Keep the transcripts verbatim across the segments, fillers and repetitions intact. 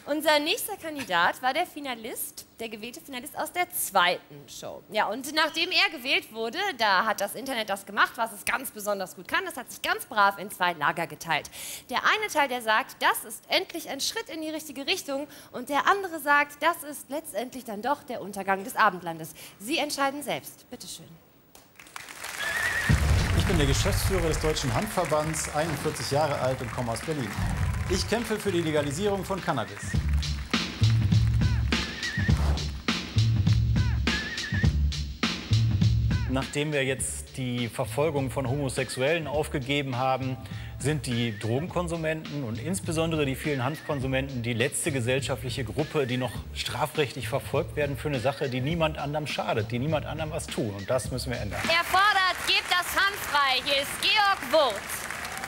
Unser nächster Kandidat war der Finalist, der gewählte Finalist aus der zweiten Show. Ja, und nachdem er gewählt wurde, da hat das Internet das gemacht, was es ganz besonders gut kann. Das hat sich ganz brav in zwei Lager geteilt. Der eine Teil, der sagt, das ist endlich ein Schritt in die richtige Richtung. Und der andere sagt, das ist letztendlich dann doch der Untergang des Abendlandes. Sie entscheiden selbst. Bitte schön. Ich bin der Geschäftsführer des Deutschen Handverbands, einundvierzig Jahre alt und komme aus Berlin. Ich kämpfe für die Legalisierung von Cannabis. Nachdem wir jetzt die Verfolgung von Homosexuellen aufgegeben haben, sind die Drogenkonsumenten und insbesondere die vielen Hanfkonsumenten die letzte gesellschaftliche Gruppe, die noch strafrechtlich verfolgt werden für eine Sache, die niemand anderem schadet, die niemand anderem was tut. Und das müssen wir ändern. Er fordert, gebt das Hanf frei. Hier ist Georg Wurz.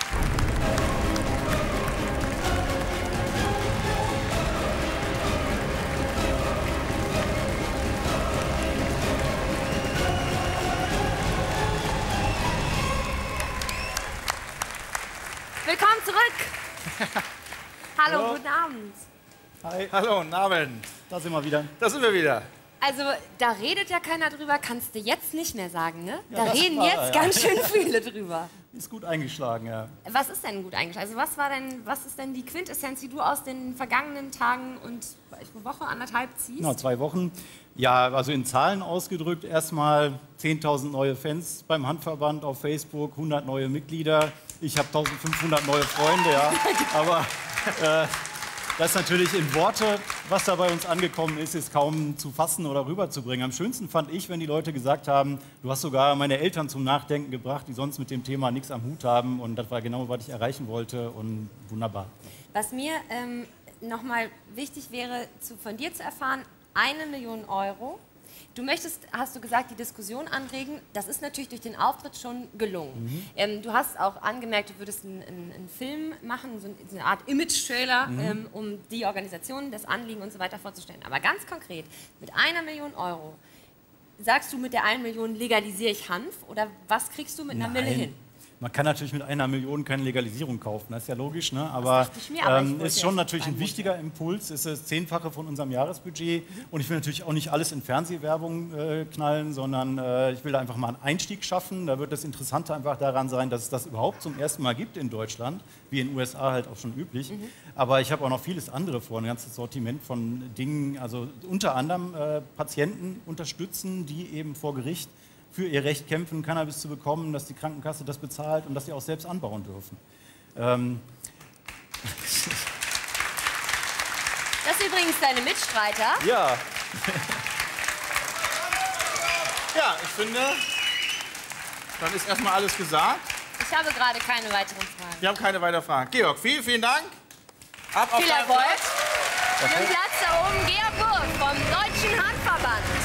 Willkommen zurück. Hallo, Hallo, guten Abend. Hi. Hallo, guten Abend. Da sind wir wieder. Da sind wir wieder. Also, da redet ja keiner drüber, kannst du jetzt nicht mehr sagen, ne? Ja, da das vor war, jetzt ja. ganz schön viele drüber. Ist gut eingeschlagen, ja. Was ist denn gut eingeschlagen? Also, was war denn, was ist denn die Quintessenz, die du aus den vergangenen Tagen und eine Woche, anderthalb ziehst? Genau, zwei Wochen. Ja, also in Zahlen ausgedrückt, erstmal zehntausend neue Fans beim Handverband auf Facebook, hundert neue Mitglieder. Ich habe eintausendfünfhundert neue Freunde, ja. Aber äh, das ist natürlich in Worte, was da bei uns angekommen ist, ist kaum zu fassen oder rüberzubringen. Am schönsten fand ich, wenn die Leute gesagt haben, du hast sogar meine Eltern zum Nachdenken gebracht, die sonst mit dem Thema nichts am Hut haben. Und das war genau, was ich erreichen wollte und wunderbar. Was mir ähm, nochmal wichtig wäre, zu, von dir zu erfahren, eine Million Euro. Du möchtest, hast du gesagt, die Diskussion anregen. Das ist natürlich durch den Auftritt schon gelungen. Mhm. Ähm, du hast auch angemerkt, du würdest einen, einen, einen Film machen, so eine Art Image-Trailer, mhm. ähm, um die Organisation, das Anliegen und so weiter vorzustellen. Aber ganz konkret, mit einer Million Euro, sagst du, mit der einen Million legalisiere ich Hanf? Oder was kriegst du mit einer Nein. Mille hin? Man kann natürlich mit einer Million keine Legalisierung kaufen, das ist ja logisch, ne? Aber es ähm, ist schon natürlich ein wichtiger Impuls, es ist das Zehnfache von unserem Jahresbudget mhm. und ich will natürlich auch nicht alles in Fernsehwerbung äh, knallen, sondern äh, ich will da einfach mal einen Einstieg schaffen. Da wird das Interessante einfach daran sein, dass es das überhaupt zum ersten Mal gibt in Deutschland, wie in den U S A halt auch schon üblich. Mhm. Aber ich habe auch noch vieles andere vor, ein ganzes Sortiment von Dingen, also unter anderem äh, Patienten unterstützen, die eben vor Gericht für ihr Recht kämpfen, Cannabis zu bekommen, dass die Krankenkasse das bezahlt und dass sie auch selbst anbauen dürfen. Ähm das ist übrigens deine Mitstreiter. ja. Ja, ich finde, dann ist erstmal alles gesagt. Ich habe gerade keine weiteren Fragen. Wir haben keine weiteren Fragen. Georg, vielen, vielen Dank. Ab auf Viel deinen Erfolg. Platz. Auf dem Platz da oben Georg Wurz vom Deutschen Handverband.